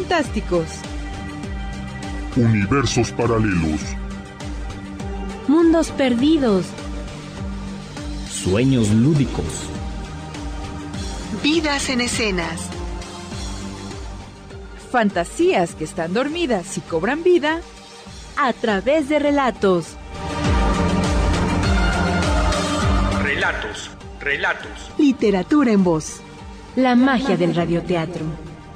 fantásticos. Universos paralelos. Mundos perdidos. Sueños lúdicos. Vidas en escenas. Fantasías que están dormidas y cobran vida A través de relatos. Relatos. Literatura en voz. La magia del radioteatro.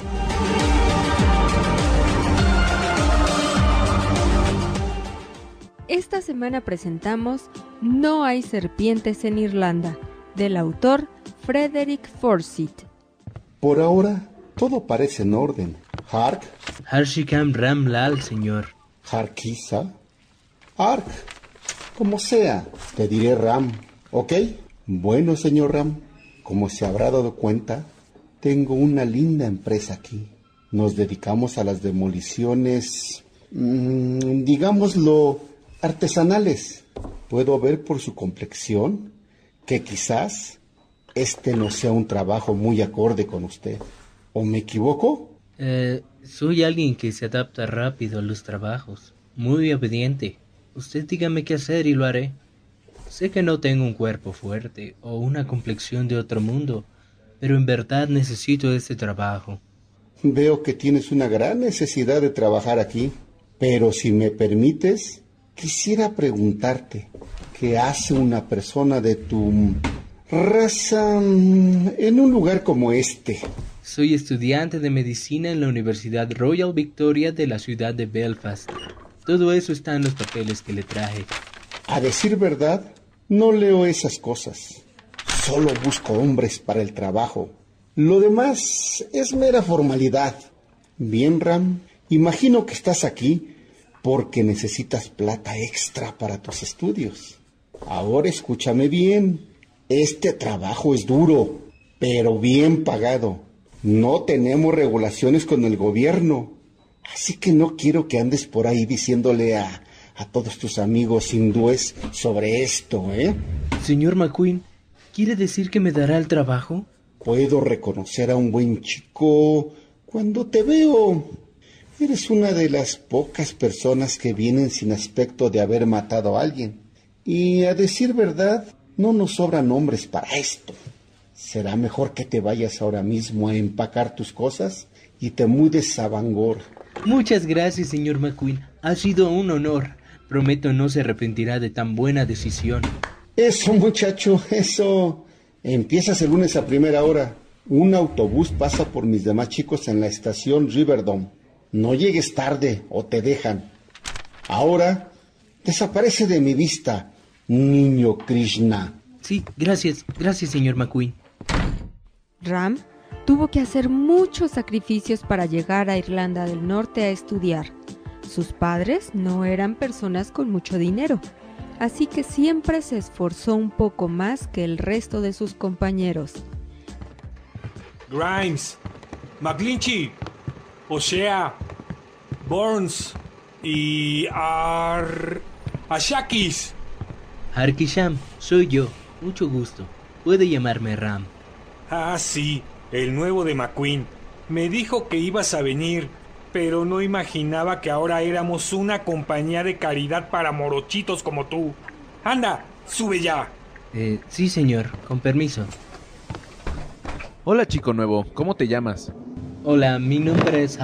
Esta semana presentamos No hay serpientes en Irlanda, del autor Frederick Forsyth. Por ahora, todo parece en orden. Hark, Harshikam Ram Lal, señor. Harkisa, Ark, como sea, te diré Ram, ¿ok? Bueno, señor Ram, como se habrá dado cuenta, tengo una linda empresa aquí. Nos dedicamos a las demoliciones, digámoslo, artesanales. Puedo ver por su complexión que quizás este no sea un trabajo muy acorde con usted. ¿O me equivoco? Soy alguien que se adapta rápido a los trabajos. Muy obediente. Usted dígame qué hacer y lo haré. Sé que no tengo un cuerpo fuerte o una complexión de otro mundo, pero en verdad necesito este trabajo. Veo que tienes una gran necesidad de trabajar aquí, pero si me permites, quisiera preguntarte, ¿qué hace una persona de tu raza en un lugar como este? Soy estudiante de medicina en la Universidad Royal Victoria de la ciudad de Belfast. Todo eso está en los papeles que le traje. A decir verdad, no leo esas cosas. Solo busco hombres para el trabajo. Lo demás es mera formalidad. Bien, Ram, imagino que estás aquí porque necesitas plata extra para tus estudios. Ahora escúchame bien. Este trabajo es duro, pero bien pagado. No tenemos regulaciones con el gobierno. Así que no quiero que andes por ahí diciéndole a todos tus amigos hindúes sobre esto, ¿eh? Señor McQueen, ¿quiere decir que me dará el trabajo? Puedo reconocer a un buen chico cuando te veo. Eres una de las pocas personas que vienen sin aspecto de haber matado a alguien. Y a decir verdad, no nos sobran hombres para esto. Será mejor que te vayas ahora mismo a empacar tus cosas y te mudes a Bangor. Muchas gracias, señor McQueen. Ha sido un honor. Prometo no se arrepentirá de tan buena decisión. Eso, muchacho, eso. Empiezas el lunes a primera hora. Un autobús pasa por mis demás chicos en la estación Riverdome. No llegues tarde o te dejan. Ahora, desaparece de mi vista, niño Krishna. Sí, gracias, señor McQueen. Ram tuvo que hacer muchos sacrificios para llegar a Irlanda del Norte a estudiar. Sus padres no eran personas con mucho dinero, así que siempre se esforzó un poco más que el resto de sus compañeros. Grimes, McGlinchey, O'Shea, Burns y Ashakis. Harkisham, soy yo. Mucho gusto. Puede llamarme Ram. Ah, sí, el nuevo de McQueen. Me dijo que ibas a venir, pero no imaginaba que ahora éramos una compañía de caridad para morochitos como tú. Anda, sube ya. Sí, señor, con permiso. Hola, chico nuevo, ¿cómo te llamas? Hola, mi nombre es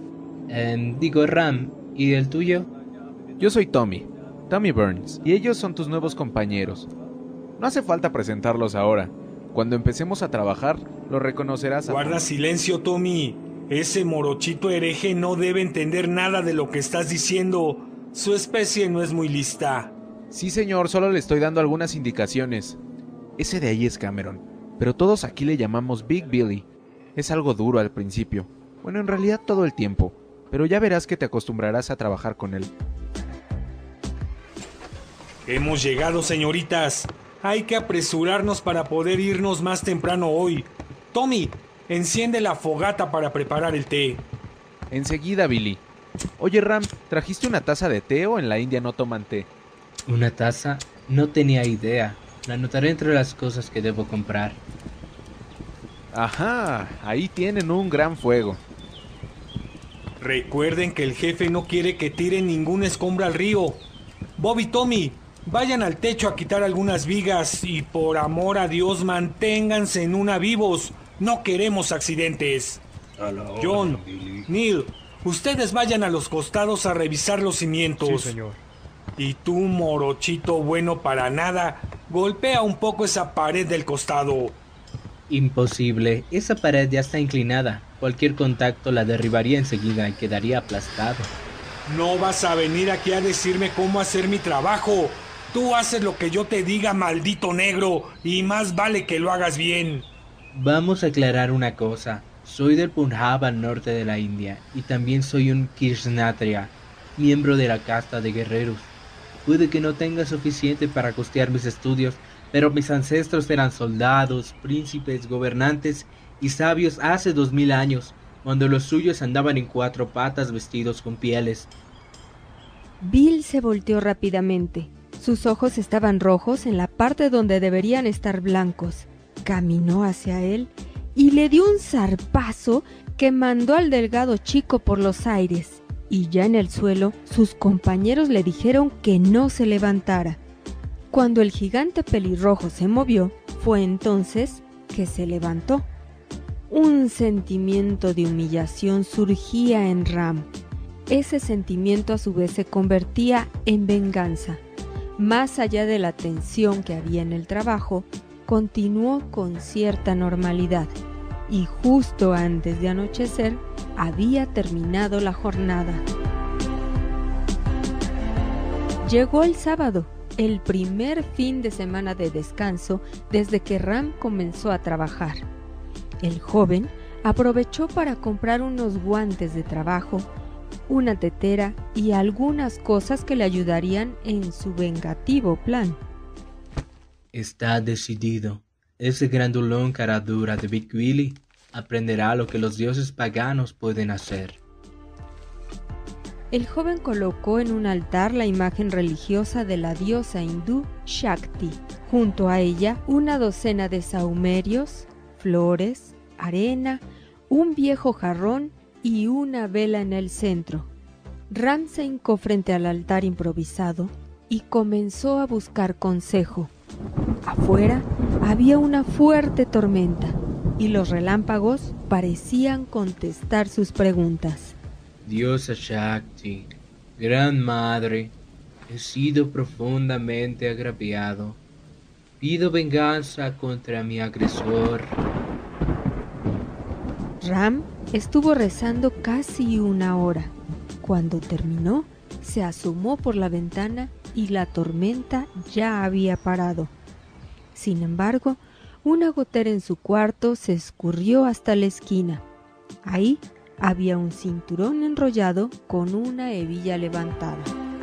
Ram. ¿Y el tuyo? Yo soy Tommy Burns, y ellos son tus nuevos compañeros. No hace falta presentarlos ahora. Cuando empecemos a trabajar, los reconocerás. Guarda silencio, Tommy. Ese morochito hereje no debe entender nada de lo que estás diciendo. Su especie no es muy lista. Sí, señor, solo le estoy dando algunas indicaciones. Ese de ahí es Cameron, pero todos aquí le llamamos Big Billy. Es algo duro al principio. Bueno, en realidad todo el tiempo, pero ya verás que te acostumbrarás a trabajar con él. Hemos llegado, señoritas. Hay que apresurarnos para poder irnos más temprano hoy. Tommy, enciende la fogata para preparar el té. Enseguida, Billy. Oye, Ram, ¿trajiste una taza de té o en la India no toman té? ¿Una taza? No tenía idea. La anotaré entre las cosas que debo comprar. Ajá, ahí tienen un gran fuego. Recuerden que el jefe no quiere que tiren ninguna escombra al río. Bob y Tommy, vayan al techo a quitar algunas vigas y por amor a Dios manténganse en una vivos. No queremos accidentes. John, Neil, ustedes vayan a los costados a revisar los cimientos. Sí, señor. Y tú, morochito bueno para nada, golpea un poco esa pared del costado. Imposible, esa pared ya está inclinada. Cualquier contacto la derribaría enseguida y quedaría aplastado. No vas a venir aquí a decirme cómo hacer mi trabajo. Tú haces lo que yo te diga, maldito negro, y más vale que lo hagas bien. Vamos a aclarar una cosa. Soy del Punjab al norte de la India y también soy un Kshatriya, miembro de la casta de guerreros. Puede que no tenga suficiente para costear mis estudios, pero mis ancestros eran soldados, príncipes, gobernantes y sabios hace 2000 años, cuando los suyos andaban en 4 patas vestidos con pieles. Bill se volteó rápidamente. Sus ojos estaban rojos en la parte donde deberían estar blancos. Caminó hacia él y le dio un zarpazo que mandó al delgado chico por los aires. Y ya en el suelo, sus compañeros le dijeron que no se levantara. Cuando el gigante pelirrojo se movió, fue entonces que se levantó. Un sentimiento de humillación surgía en Ram. Ese sentimiento a su vez se convertía en venganza. Más allá de la tensión que había en el trabajo, continuó con cierta normalidad. Y justo antes de anochecer, había terminado la jornada. Llegó el sábado, el primer fin de semana de descanso desde que Ram comenzó a trabajar. El joven aprovechó para comprar unos guantes de trabajo, una tetera y algunas cosas que le ayudarían en su vengativo plan. Está decidido. Ese grandulón cara dura de Big Willy aprenderá lo que los dioses paganos pueden hacer. El joven colocó en un altar la imagen religiosa de la diosa hindú Shakti. Junto a ella, una docena de sahumerios, flores, arena, un viejo jarrón y una vela en el centro. Ram se hincó frente al altar improvisado y comenzó a buscar consejo. Afuera había una fuerte tormenta y los relámpagos parecían contestar sus preguntas. Diosa Shakti, Gran Madre, he sido profundamente agraviado. Pido venganza contra mi agresor. Ram estuvo rezando casi 1 hora. Cuando terminó, se asomó por la ventana y la tormenta ya había parado. Sin embargo, una gotera en su cuarto se escurrió hasta la esquina. Ahí había un cinturón enrollado con una hebilla levantada.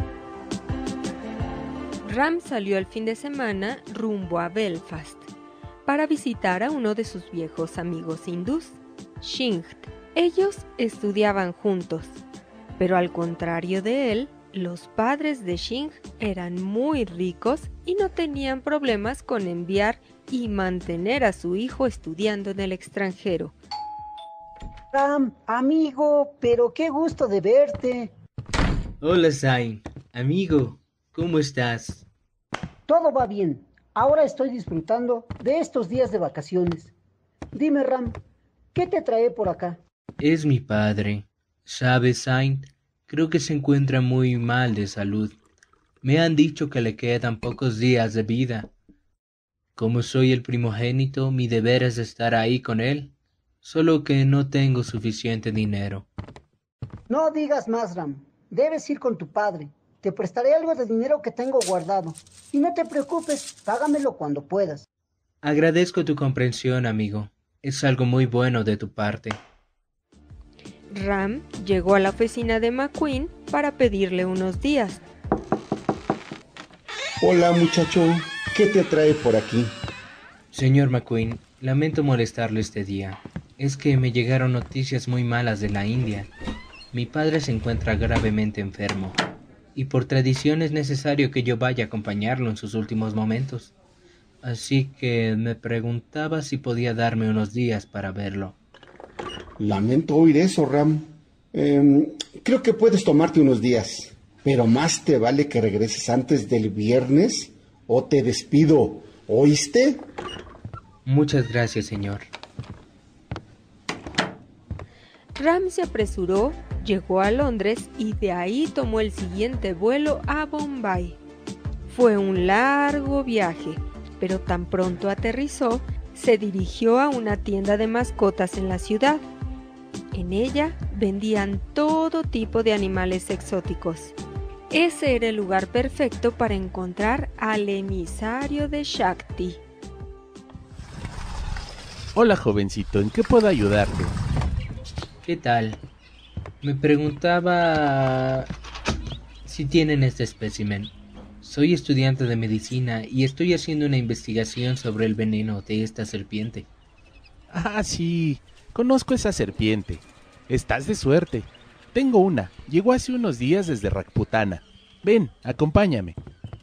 Ram salió el fin de semana rumbo a Belfast para visitar a uno de sus viejos amigos hindús, Singh. Ellos estudiaban juntos, pero al contrario de él, los padres de Singh eran muy ricos y no tenían problemas con enviar y mantener a su hijo estudiando en el extranjero. Ram, amigo, pero qué gusto de verte. Hola Zain, amigo, ¿cómo estás? Todo va bien. Ahora estoy disfrutando de estos días de vacaciones. Dime, Ram, ¿qué te trae por acá? Es mi padre. ¿Sabes, Zain? Creo que se encuentra muy mal de salud. Me han dicho que le quedan pocos días de vida. Como soy el primogénito, mi deber es estar ahí con él, solo que no tengo suficiente dinero. No digas más, Ram. Debes ir con tu padre. Te prestaré algo de dinero que tengo guardado. Y no te preocupes, págamelo cuando puedas. Agradezco tu comprensión, amigo. Es algo muy bueno de tu parte. Ram llegó a la oficina de McQueen para pedirle unos días. Hola, muchacho. ¿Qué te trae por aquí? Señor McQueen, lamento molestarlo este día. Es que me llegaron noticias muy malas de la India. Mi padre se encuentra gravemente enfermo, y por tradición es necesario que yo vaya a acompañarlo en sus últimos momentos. Así que me preguntaba si podía darme unos días para verlo. Lamento oír eso, Ram. Creo que puedes tomarte unos días, pero más te vale que regreses antes del viernes o te despido. ¿Oíste? Muchas gracias, señor. Ram se apresuró, llegó a Londres y de ahí tomó el siguiente vuelo a Bombay. Fue un largo viaje, pero tan pronto aterrizó, se dirigió a una tienda de mascotas en la ciudad. En ella vendían todo tipo de animales exóticos. Ese era el lugar perfecto para encontrar al emisario de Shakti. Hola, jovencito, ¿en qué puedo ayudarte? ¿Qué tal? Me preguntaba si tienen este espécimen. Soy estudiante de medicina y estoy haciendo una investigación sobre el veneno de esta serpiente. Ah, sí, conozco esa serpiente. Estás de suerte. Tengo una. Llegó hace unos días desde Rajputana. Ven, acompáñame.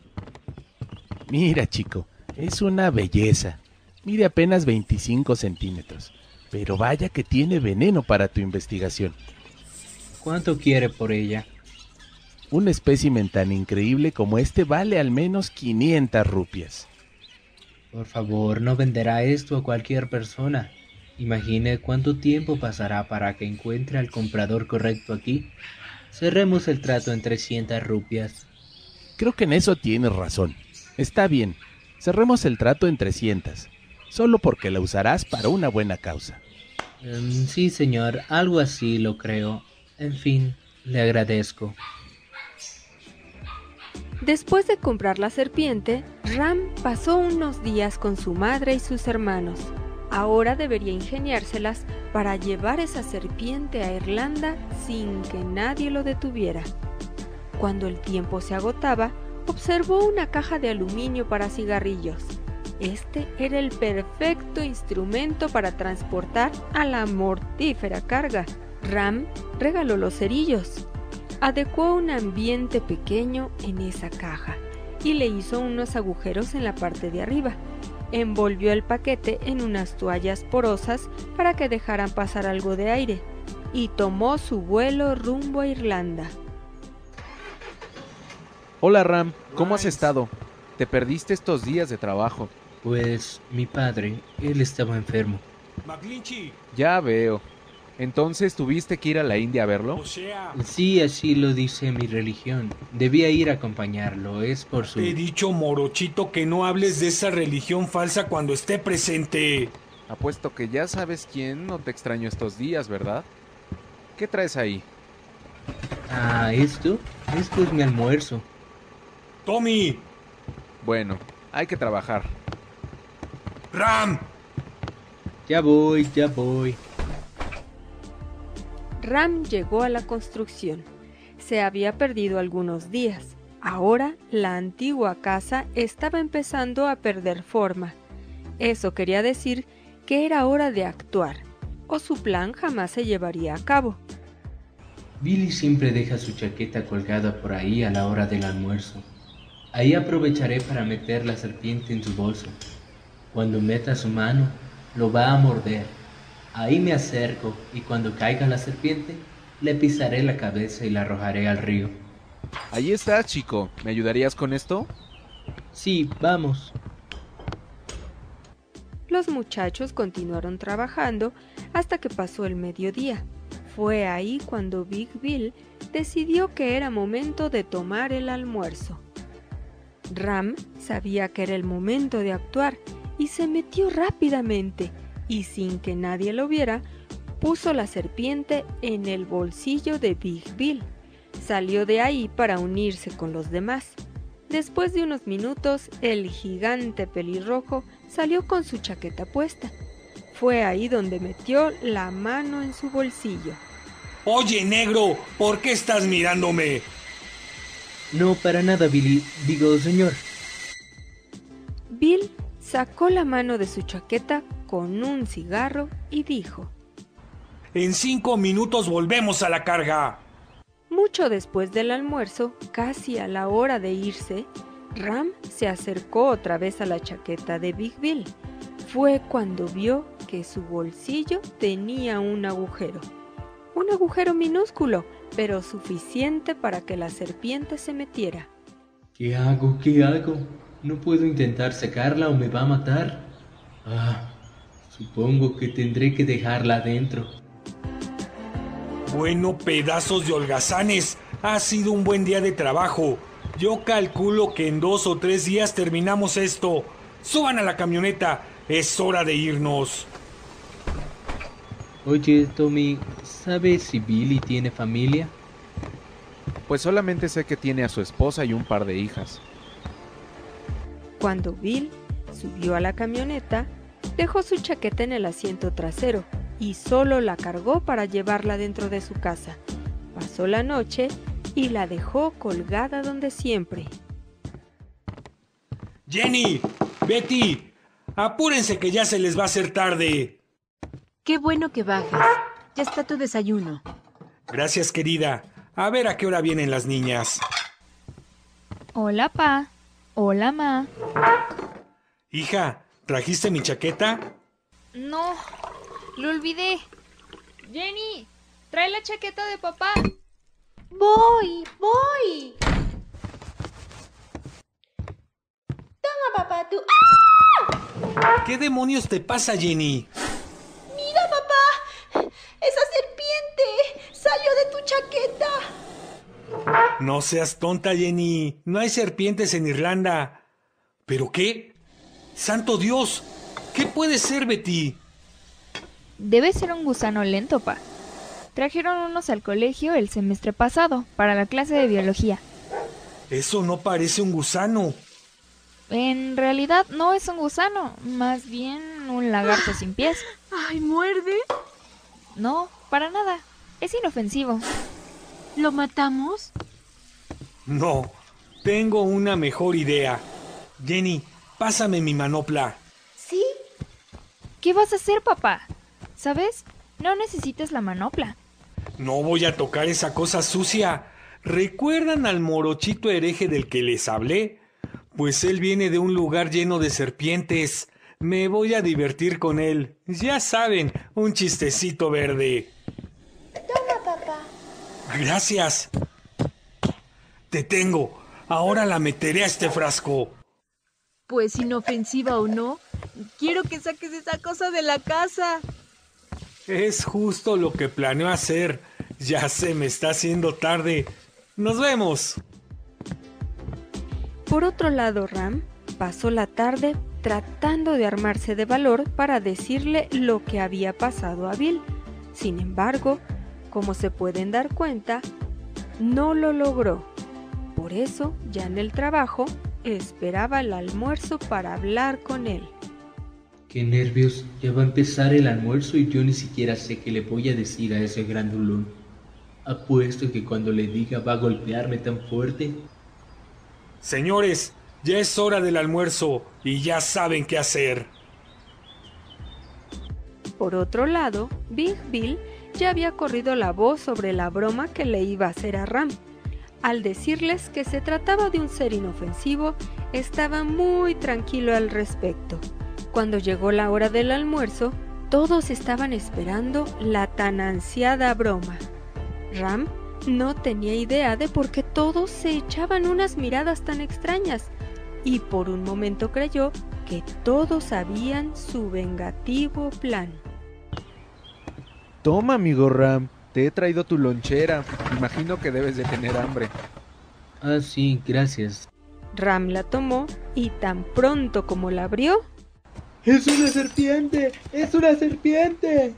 Mira, chico, es una belleza. Mide apenas 25 centímetros. Pero vaya que tiene veneno para tu investigación. ¿Cuánto quiere por ella? Un espécimen tan increíble como este vale al menos 500 rupias. Por favor, no venderá esto a cualquier persona. Imagine cuánto tiempo pasará para que encuentre al comprador correcto aquí. Cerremos el trato en 300 rupias. Creo que en eso tienes razón. Está bien, cerremos el trato en 300. Solo porque la usarás para una buena causa. Sí, señor, algo así lo creo. En fin, le agradezco. Después de comprar la serpiente, Ram pasó unos días con su madre y sus hermanos. Ahora debería ingeniárselas para llevar esa serpiente a Irlanda sin que nadie lo detuviera. Cuando el tiempo se agotaba, observó una caja de aluminio para cigarrillos. Este era el perfecto instrumento para transportar a la mortífera carga. Ram regaló los cerillos, adecuó un ambiente pequeño en esa caja y le hizo unos agujeros en la parte de arriba. Envolvió el paquete en unas toallas porosas para que dejaran pasar algo de aire y tomó su vuelo rumbo a Irlanda. Hola Ram, ¿cómo has estado? Te perdiste estos días de trabajo. Pues mi padre, él estaba enfermo. McGlinchey. Ya veo. ¿Entonces tuviste que ir a la India a verlo? O sea, Sí, así lo dice mi religión. Debía ir a acompañarlo, es por su... te he dicho, morochito, que no hables de esa religión falsa cuando esté presente. Apuesto que ya sabes quién no te extraño estos días, ¿verdad? ¿Qué traes ahí? Ah, ¿esto? Esto es mi almuerzo. Tommy. Bueno, hay que trabajar. Ram. Ya voy. Ram llegó a la construcción. Se había perdido algunos días. Ahora la antigua casa estaba empezando a perder forma. Eso quería decir que era hora de actuar, o su plan jamás se llevaría a cabo. Billy siempre deja su chaqueta colgada por ahí a la hora del almuerzo. Ahí aprovecharé para meter la serpiente en su bolso. Cuando meta su mano, lo va a morder. Ahí me acerco y cuando caiga la serpiente, le pisaré la cabeza y la arrojaré al río. Ahí estás, chico. ¿Me ayudarías con esto? Sí, vamos. Los muchachos continuaron trabajando hasta que pasó el mediodía. Fue ahí cuando Big Bill decidió que era momento de tomar el almuerzo. Ram sabía que era el momento de actuar y se metió rápidamente y sin que nadie lo viera, puso la serpiente en el bolsillo de Big Bill. Salió de ahí para unirse con los demás. Después de unos minutos, el gigante pelirrojo salió con su chaqueta puesta. Fue ahí donde metió la mano en su bolsillo. Oye, negro, ¿por qué estás mirándome? No, para nada, Billy. Digo, señor. Bill sacó la mano de su chaqueta con un cigarro y dijo: En 5 minutos volvemos a la carga. Mucho después del almuerzo, casi a la hora de irse, Ram se acercó otra vez a la chaqueta de Big Bill. Fue cuando vio que su bolsillo tenía un agujero. un agujero minúsculo, pero suficiente para que la serpiente se metiera. ¿Qué hago? ¿Qué hago? ¿No puedo intentar sacarla o me va a matar? Supongo que tendré que dejarla adentro. Bueno, pedazos de holgazanes, ha sido un buen día de trabajo. Yo calculo que en 2 o 3 días terminamos esto. Suban a la camioneta, es hora de irnos. Oye, Tommy, ¿sabes si Billy tiene familia? Pues solamente sé que tiene a su esposa y un par de hijas. Cuando Bill subió a la camioneta, dejó su chaqueta en el asiento trasero y solo la cargó para llevarla dentro de su casa. Pasó la noche y la dejó colgada donde siempre. Jenny, Betty, apúrense que ya se les va a hacer tarde. Qué bueno que bajes. Ya está tu desayuno. Gracias, querida. A ver a qué hora vienen las niñas. Hola, pa. Hola, ma. Hija, ¿trajiste mi chaqueta? No, lo olvidé. Jenny, trae la chaqueta de papá. Voy. Toma, papá, tú. ¡Ah! ¿Qué demonios te pasa, Jenny? Mira, papá. Esa serpiente salió de tu chaqueta. No seas tonta, Jenny. No hay serpientes en Irlanda. ¿Pero qué? ¡Santo Dios! ¿Qué puede ser, Betty? Debe ser un gusano lento, pa. Trajeron unos al colegio el semestre pasado, para la clase de biología. Eso no parece un gusano. En realidad no es un gusano, más bien un lagarto sin pies. Ay, ¿muerde? No, para nada. Es inofensivo. ¿Lo matamos? No, tengo una mejor idea. Jenny, pásame mi manopla. ¿Sí? ¿Qué vas a hacer, papá? ¿Sabes? No necesitas la manopla. No voy a tocar esa cosa sucia. ¿Recuerdan al morochito hereje del que les hablé? Pues él viene de un lugar lleno de serpientes. Me voy a divertir con él. Ya saben, un chistecito verde. Toma, papá. Gracias. Te tengo. Ahora la meteré a este frasco. Pues inofensiva o no, quiero que saques esa cosa de la casa. Es justo lo que planeo hacer. Ya se me está haciendo tarde. ¡Nos vemos! Por otro lado, Ram pasó la tarde tratando de armarse de valor para decirle lo que había pasado a Bill. Sin embargo, como se pueden dar cuenta, no lo logró. Por eso, ya en el trabajo, esperaba el almuerzo para hablar con él. Qué nervios, ya va a empezar el almuerzo y yo ni siquiera sé qué le voy a decir a ese grandulón. Apuesto que cuando le diga va a golpearme tan fuerte. Señores, ya es hora del almuerzo y ya saben qué hacer. Por otro lado, Big Bill ya había corrido la voz sobre la broma que le iba a hacer a Ram. Al decirles que se trataba de un ser inofensivo, estaba muy tranquilo al respecto. Cuando llegó la hora del almuerzo, todos estaban esperando la tan ansiada broma. Ram no tenía idea de por qué todos se echaban unas miradas tan extrañas, y por un momento creyó que todos sabían su vengativo plan. Toma, amigo Ram, te he traído tu lonchera. Imagino que debes de tener hambre. Ah, sí, gracias. Ram la tomó y tan pronto como la abrió... ¡Es una serpiente! ¡Es una serpiente!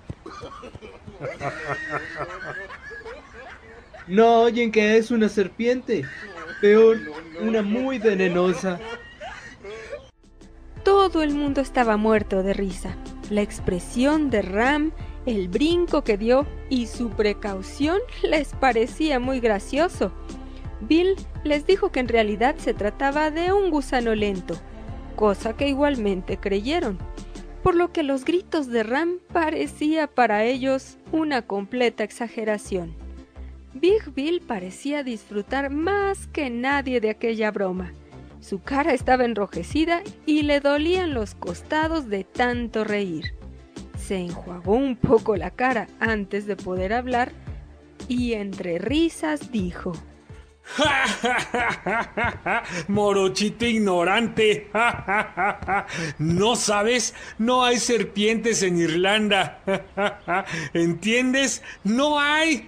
No oyen que es una serpiente. Peor, una muy venenosa. Todo el mundo estaba muerto de risa. La expresión de Ram, el brinco que dio y su precaución les parecía muy gracioso. Bill les dijo que en realidad se trataba de un gusano lento, cosa que igualmente creyeron, por lo que los gritos de Ram parecía para ellos una completa exageración. Big Bill parecía disfrutar más que nadie de aquella broma. Su cara estaba enrojecida y le dolían los costados de tanto reír. Se enjuagó un poco la cara antes de poder hablar y entre risas dijo: Morochito ignorante. ¿No sabes? No hay serpientes en Irlanda. ¿Entiendes? No hay.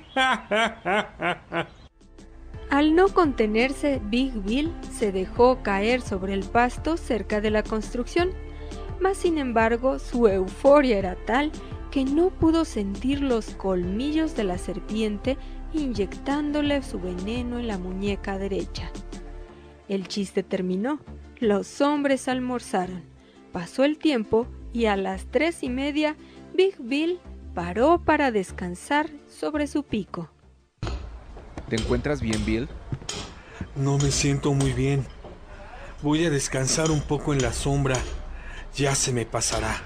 Al no contenerse, Big Bill se dejó caer sobre el pasto cerca de la construcción, mas sin embargo su euforia era tal que no pudo sentir los colmillos de la serpiente inyectándole su veneno en la muñeca derecha. El chiste terminó, los hombres almorzaron, pasó el tiempo y a las 3:30 Big Bill paró para descansar sobre su pico. ¿Te encuentras bien, Bill? No me siento muy bien. Voy a descansar un poco en la sombra. Ya se me pasará.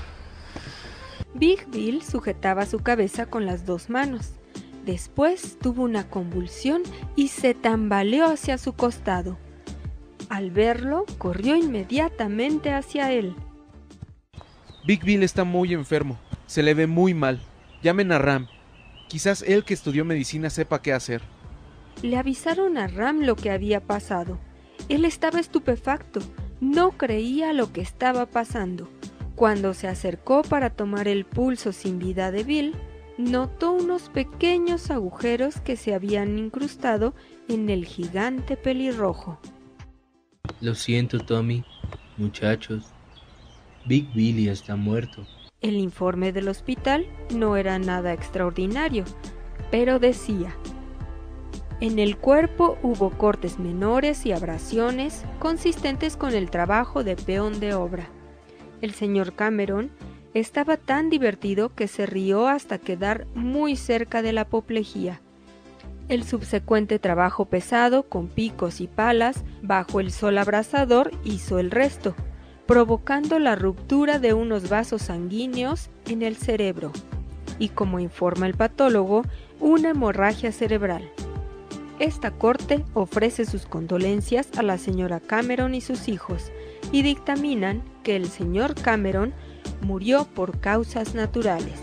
Big Bill sujetaba su cabeza con las 2 manos. Después tuvo una convulsión y se tambaleó hacia su costado. Al verlo, corrió inmediatamente hacia él. Big Bill está muy enfermo. Se le ve muy mal. Llamen a Ram. Quizás él, que estudió medicina, sepa qué hacer. Le avisaron a Ram lo que había pasado. Él estaba estupefacto. No creía lo que estaba pasando. Cuando se acercó para tomar el pulso sin vida de Bill, notó unos pequeños agujeros que se habían incrustado en el gigante pelirrojo. Lo siento, Tommy. Muchachos, Big Billy está muerto. El informe del hospital no era nada extraordinario, pero decía: en el cuerpo hubo cortes menores y abrasiones consistentes con el trabajo de peón de obra. El señor Cameron estaba tan divertido que se rió hasta quedar muy cerca de la apoplejía. El subsecuente trabajo pesado con picos y palas bajo el sol abrasador hizo el resto, provocando la ruptura de unos vasos sanguíneos en el cerebro y, como informa el patólogo, una hemorragia cerebral. Esta corte ofrece sus condolencias a la señora Cameron y sus hijos y dictaminan que el señor Cameron murió por causas naturales.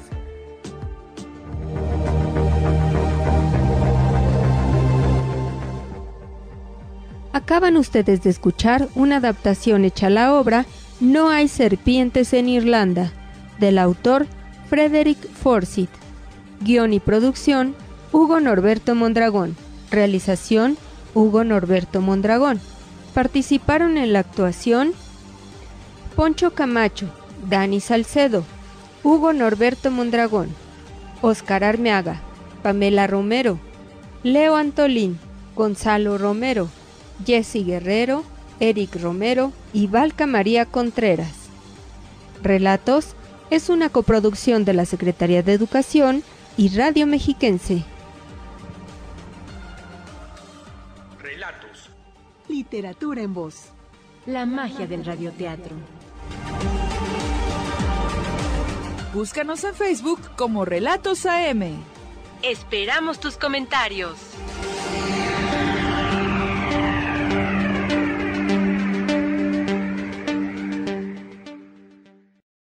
Acaban ustedes de escuchar una adaptación hecha a la obra No hay serpientes en Irlanda, del autor Frederick Forsyth. Guión y producción, Hugo Norberto Mondragón. Realización, Hugo Norberto Mondragón. Participaron en la actuación Poncho Camacho, Dani Salcedo, Hugo Norberto Mondragón, Óscar Armeaga, Pamela Romero, Leo Antolín, Gonzalo Romero, Jessy Guerrero, Eric Romero y Valca María Contreras. Relatos es una coproducción de la Secretaría de Educación y Radio Mexiquense. Relatos. Literatura en voz. La magia del radioteatro. Búscanos en Facebook como Relatos AM. Esperamos tus comentarios.